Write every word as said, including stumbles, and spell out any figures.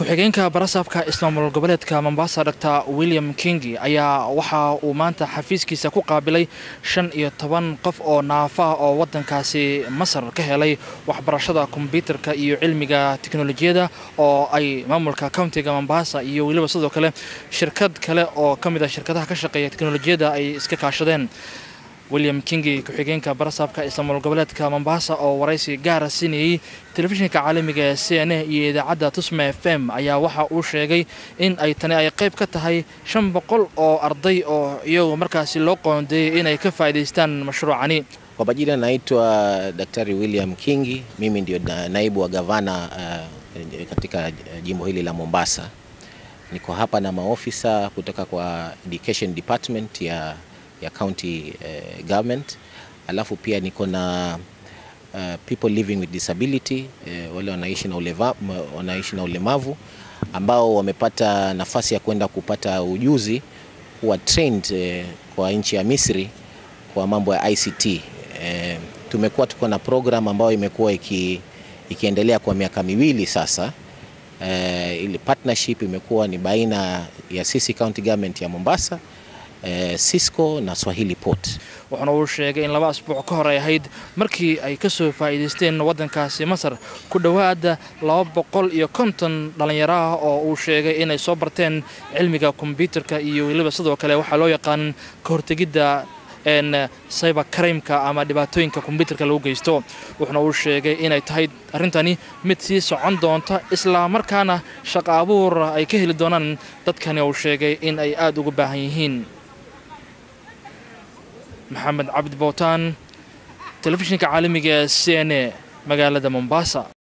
ku-xigeenka barasaabka ismaamul goboleedka Mombasa Doctor William Kingi ayaa waxa uu maanta xafiiskiisa ku qaabilay shan iyo toban qof oo naafa oo wadankaasi Masar ka helay waxbarashada kombiyuutarka iyo cilmiga tiknoolajiyada oo ay maamulka countiga Mombasa iyo waliba sidoo kale shirkad kale oo kamid ah shirkadaha ka shaqeeya tiknoolajiyada ay iska kaashadeen. William Kingi ku-xigeenka barasaabka ismaamul goboleedka Mombasa oo waraysi gaar ah siinayay telefishinka caalamiga ee C N A iyo idaacadda Tusma F M ayaa waxa uu sheegay in ay tani ay qayb ka tahay shan boqol oo arday oo iyagu markaasi loo qoondeeyay inay ka faa'iideystaan mashruucani. Kwa majina naitwa Daktari William Kingi, mimi ndio naibu wa gavana uh, katika jimbo hili la Mombasa. Niko hapa na maofisa kutoka kwa Education Department ya ya county uh, government, alafu pia niko na uh, people living with disability, uh, wale wanaishi na ulemavu wanaishi na ulemavu ambao wamepata nafasi ya kwenda kupata ujuzi wa trained uh, kwa nchi ya Misri kwa mambo ya I C T. Uh, tumekuwa tuko na program ambayo imekuwa iki, ikiendelea kwa miaka miwili sasa. Uh, ile partnership imekuwa ni baina ya sisi county government ya Mombasa, Uh, Cisco na Swahili Port. Waxana uu sheegay in laba asbuuc ka hor ay ahayd markii ay ka soo faa'iideysteen wadankaasi Masar ku dhawaad laba boqol iyo konton dhalinyaro ah oo uu sheegay inay soo barteen cilmiga kombiyuutarka iyo waliba sidoo kale waxa loo yaqaan ka hortagida en cyber crime-ka ama dhibaatooyinka kombiyuutarka lagu geysto. Wuxuna uu sheegay inay tahay arintani mid sii socon doonta isla markaana shaqo abuur ay ka heli doonaan dadkani uu sheegay in ay aad ugu baahan yihiin. محمد عبد بوتان تلفزيون عالمي C N A مقالة مومباسا.